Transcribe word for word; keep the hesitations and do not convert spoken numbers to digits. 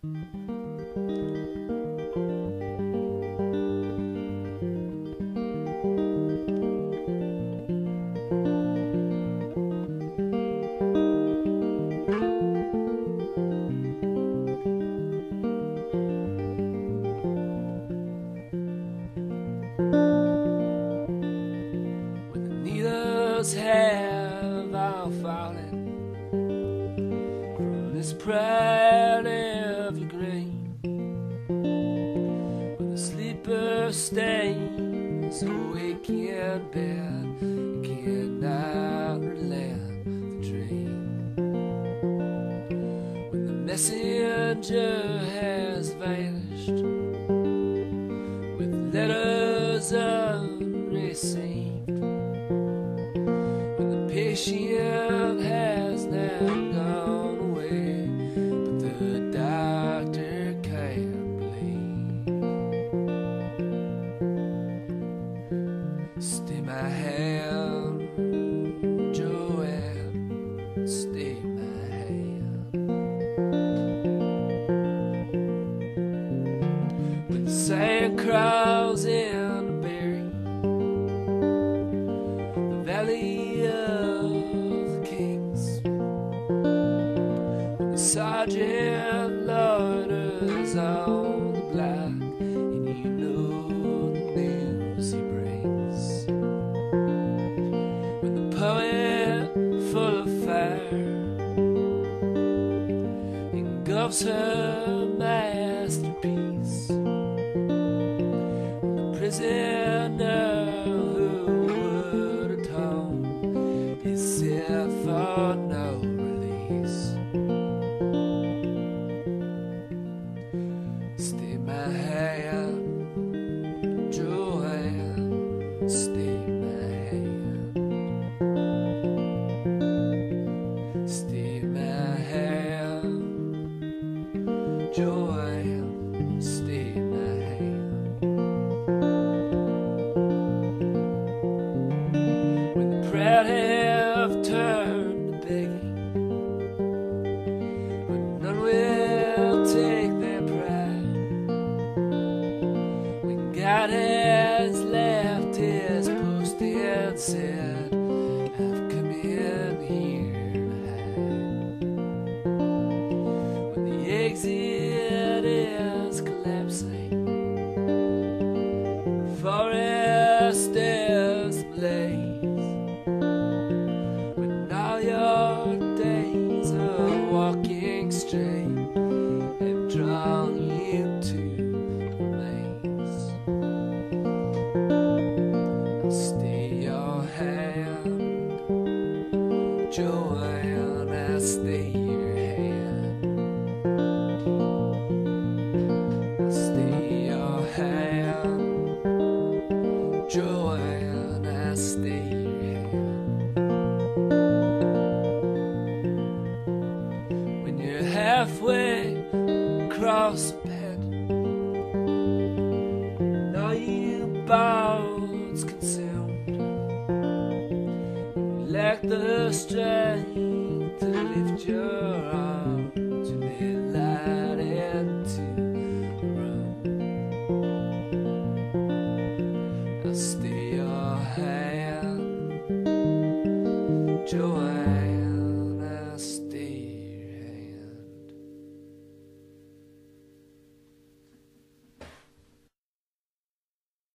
When the needles have all fallen from this proud evergreen, when the sleeper stays awake in bed and cannot relent the dream, when the messenger has vanished with letters unreceived, when the patient has now gone away, but the doctor can't believe. Stay my hand, Joanne, stay my hand. When the sand crawls in to bury the valley of the kings, when the sergeant loiters on the block and you know the news he brings, when the poet full of fire engulfs her masterpiece, the prisoner who would atone is set for no release. Stay my hand, Joanne, stay my hand. Stay my hand, Joanne, stay my hand. When the proud have turned to begging, but none will take their pride, when God has left his post and said, I've come in here to hide, when the exit is collapsing, the forest is ablaze, when all your days of walking straight have drawn you to the maze, I'll stay your hand, Joanne, I'll stay your hand. I'll stay your hand, Joanne, I'll stay your hand. When you're halfway across the bed, and all you bones consumed, you lack the strength